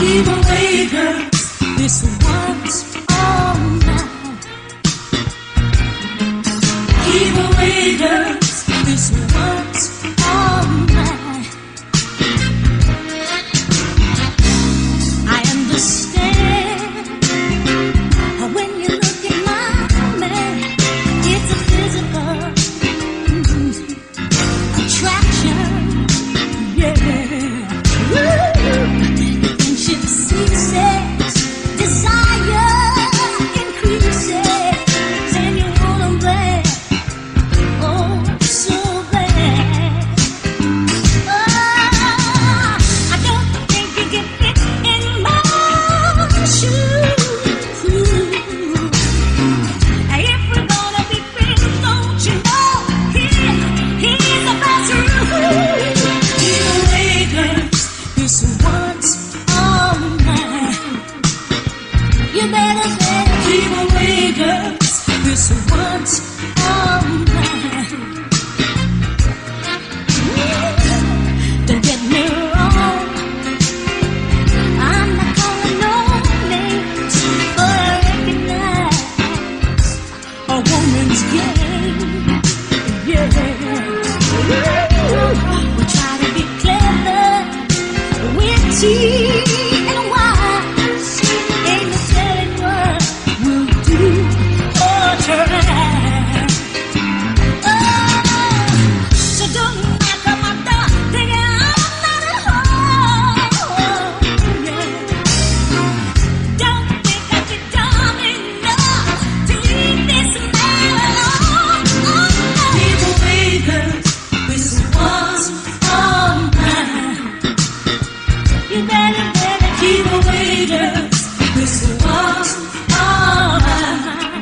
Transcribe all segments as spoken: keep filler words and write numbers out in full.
Keep away, girls. This one's all mine. Keep away, girls. This one's all mine. I understand when you look at my man, it's a physical mm, attraction. Yeah. Woo. Friendship ceases, desire increases, and you wanna play, oh, so bad. Oh, I don't think you can fit in my shoes. If we're gonna be friends, don't you know, here, here's the best rule. Keep away, girls, this one's all mine. You better say, keep away, girls, this one's all mine. Don't get me wrong, I'm not calling no names, but I recognize a woman's game. Yeah. We try to be clever, witty, and wise. Ain't no telling what we'll do or try. Oh, so don't knock on my door, thinking I'm not at home. Yeah. Don't think I'd be dumb enough to leave this man alone. Oh, no. Keep away, girls, this one's all mine. You better, better keep away, girls, this one's all mine.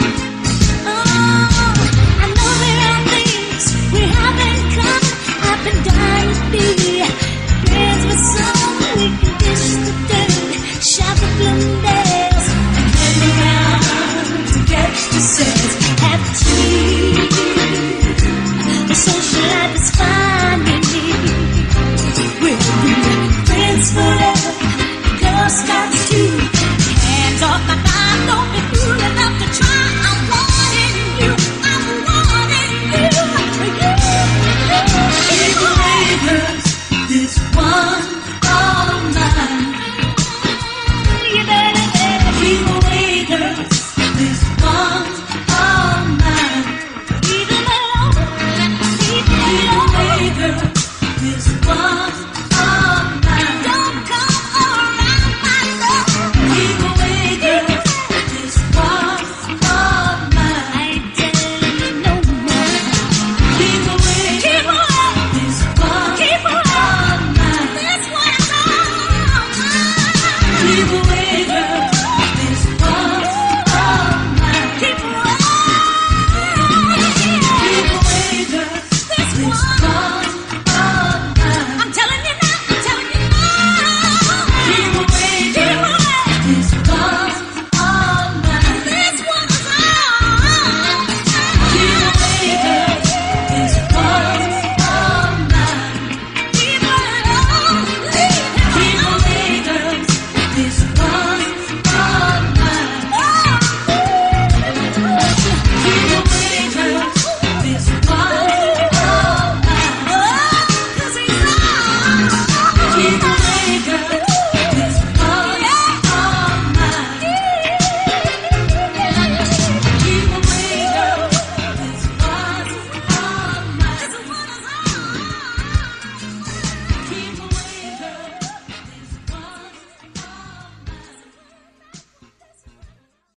Oh, I know there are things we have in common. I've been dying to be friends with someone we can dish the dirt, shout the Bloomdales, and hang around to catch the sense, have tea. The social life is fine with me. We'll be friends forever, Girl Scouts too. Hands off my thigh, don't be fool enough to try. I'm wanting you, I'm wanting you, you. Keep away, girls, this one all mine. You better, better keep away, girls, this one all mine. Leave them alone, leave them away, girls, this one all mine. Don't come around my door. Keep away, girls, this one all mine. I ain't telling you no more. Keep away, keep away, this one keep away all mine. This one's all mine. Keep away.